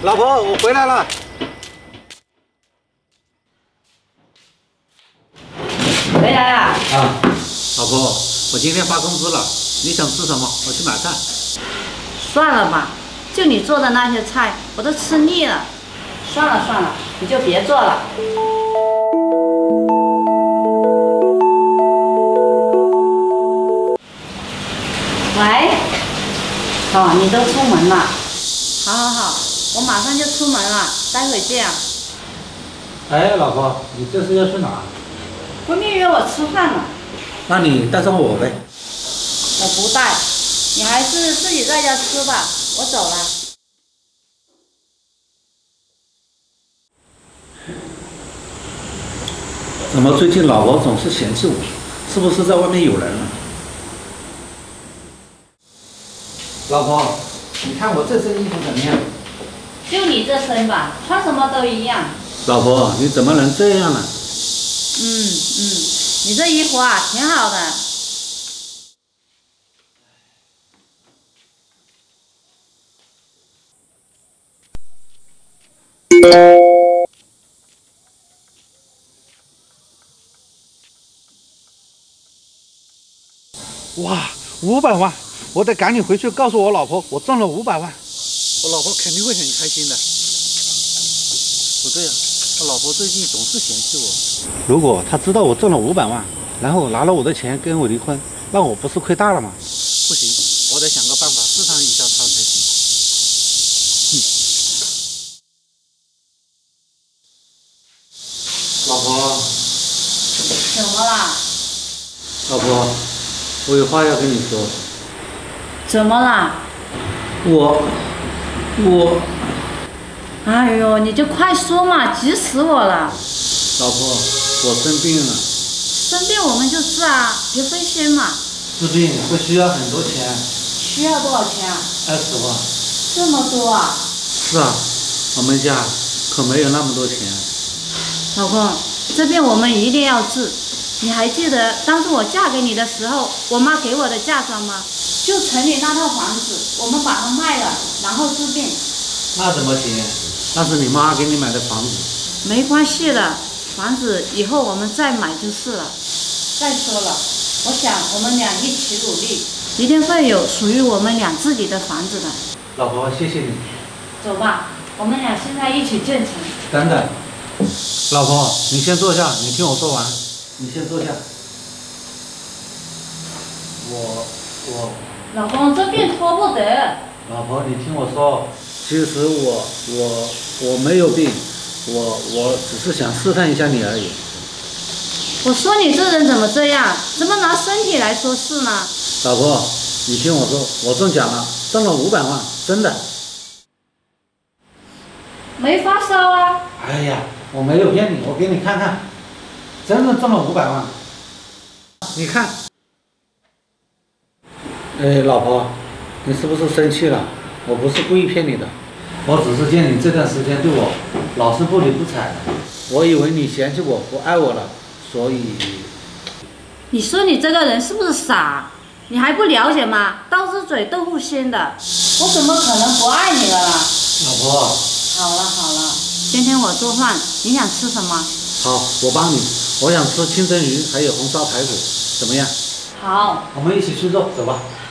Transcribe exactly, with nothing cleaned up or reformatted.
老婆，我回来了。 回来了。 啊，老婆，我今天发工资了，你想吃什么？我去买菜。 算了吧，就你做的那些菜，我都吃腻了。算了算了，你就别做了。喂，哦，你都出门了。好好好，我马上就出门了，待会见。 哎，老婆，你这是要去哪？ 闺蜜约我吃饭了。 那你带上我呗。 我不带，你还是自己在家吃吧，我走了。 怎么最近老婆总是嫌弃我？是不是在外面有人了？老婆，你看我这身衣服怎么样？ 就你这身吧，穿什么都一样。 老婆，你怎么能这样呢？ 嗯嗯，你这衣服啊，挺好的。 哇，五百万！我得赶紧回去告诉我老婆，我中了五百万，我老婆肯定会很开心的。不对呀、啊，我老婆最近总是嫌弃我。如果她知道我中了五百万，然后拿了我的钱跟我离婚，那我不是亏大了吗？不行，我得想个办法试探一下她才行。嗯，老婆， 怎么啦？ 老婆，我有话要跟你说。 怎么啦？ 我，我， 哎呦，你就快说嘛，急死我了。 老婆，我生病了。 生病我们就治啊，别费心嘛。 治病会需要很多钱。 需要多少钱啊？ 二十万。 这么多啊？ 是啊，我们家可没有那么多钱。 老公，这病我们一定要治。你还记得当初我嫁给你的时候，我妈给我的嫁妆吗？就城里那套房子，我们把它卖了，然后治病。 那怎么行？那是你妈给你买的房子。 没关系的，房子以后我们再买就是了。再说了，我想我们俩一起努力，一定会有属于我们俩自己的房子的。 老婆，谢谢你。 走吧，我们俩现在一起建成。 等等，老婆，你先坐下，你听我说完。你先坐下。我我。 老公，这病拖不得。 老婆，你听我说，其实我我我没有病，我我只是想试探一下你而已。 我说你这人怎么这样？怎么拿身体来说事呢？ 老婆，你听我说，我中奖了，中了五百万，真的。 没发烧啊？ 哎呀，我没有骗你，我给你看看，真的中了五百万。你看。哎，老婆，你是不是生气了？我不是故意骗你的，我只是见你这段时间对我老是不理不睬的，我以为你嫌弃我不爱我了，所以。 你说你这个人是不是傻？你还不了解吗？刀子嘴豆腐心的，我怎么可能不爱你了啦？ 老婆。 好了好了，今天我做饭，你想吃什么？ 好，我帮你。我想吃清蒸鱼，还有红烧排骨，怎么样？ 好， 我们一起去做，走吧。